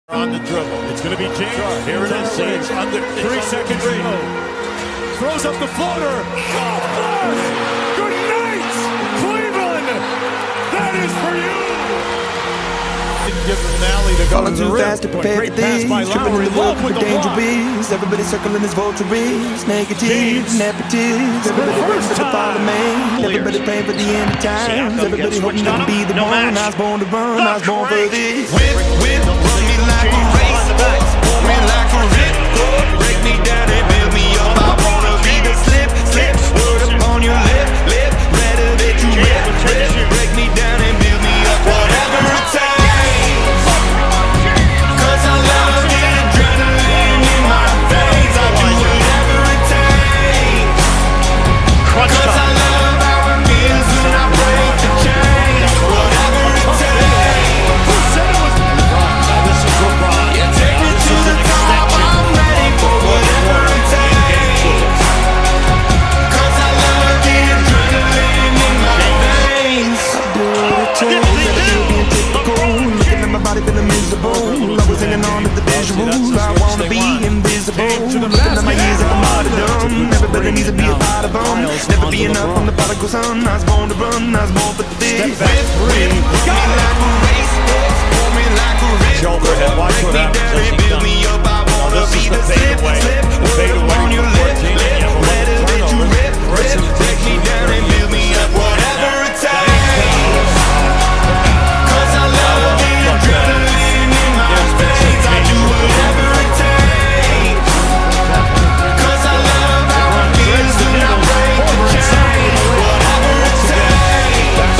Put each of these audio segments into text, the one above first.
On the dribble. It's going to be James. Here it is. It's under 3 seconds. Throws up the floater. Golf ball. Good night, Cleveland. That is for you. Didn't give him an alley to go to the rim. Fast to prepare for this. Tripping in the world with the danger is. Everybody circling his vultures. Negatives, nepotist. Everybody waiting for the fall of man. Everybody praying for the end of times. Everybody hoping to be the one. I was born to run. I was born for this. Whip, run me like a race, pull me like a ripcord, break me down and build me up. I wanna be the slip, word upon your lip, better that you rip, break me down and build me up. Whatever it takes, 'cause I love the adrenaline in my veins. I do whatever it takes, 'cause I love how it feels when I break the chains. Whatever it takes. Feeling miserable, I was hanging on to the visual. I wanna be invisible. Looking at my years like a martyrdom. Everybody needs to be a part of them. Never be enough on the prodigal son. I was born to run, I was born for this. Whip, run me like a race, pull me like a ripcord, break me down and build me up. I wanna be the slip, word upon your lip, better that you rip, break me down and build me up. Whatever it takes, 'cause I love the adrenaline in my veins. I do whatever it takes, 'cause I love how it feels when I break the chains. Whatever it takes,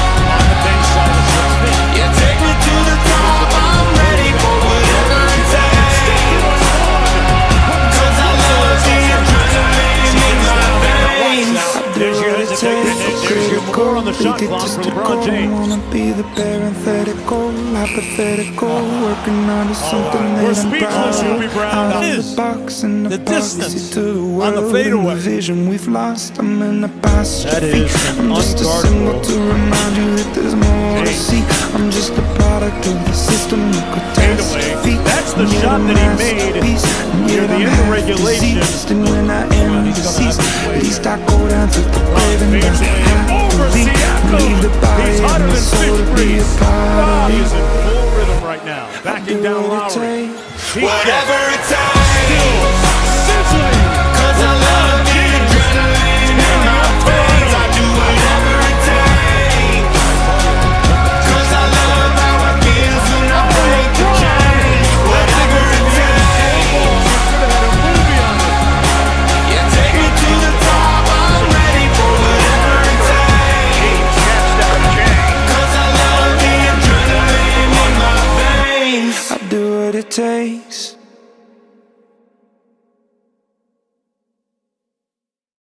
yeah, take me to the top. I'm ready for whatever it takes, 'cause I love the adrenaline in my veins. There's your core on the shot clock for LeBron James. Wanna be the parenthetical, hypothetical, working on something that I'm proud of. Out of the box and the distance to the world, on the fadeaway. the vision we've lost. I'm in a apostrophe. I'm just a unguardable. symbol to remind you that there's more to see. I'm just a product of the system, a catastrophe. That's the shot that he made near the end of regulation. And when I am deceased, at least I go down to the grave and that's leave the body and the soul to be a part of He me. is in full rhythm right now. Backing down Lowry. Whatever it takes, 'cause I love the adrenaline in my veins. I do whatever it takes, 'cause I love how it feels when I break the chains. Whatever it takes, yeah, take me to the top. I'm ready for whatever it takes, 'cause I love the adrenaline in my veins. I'll do what it takes.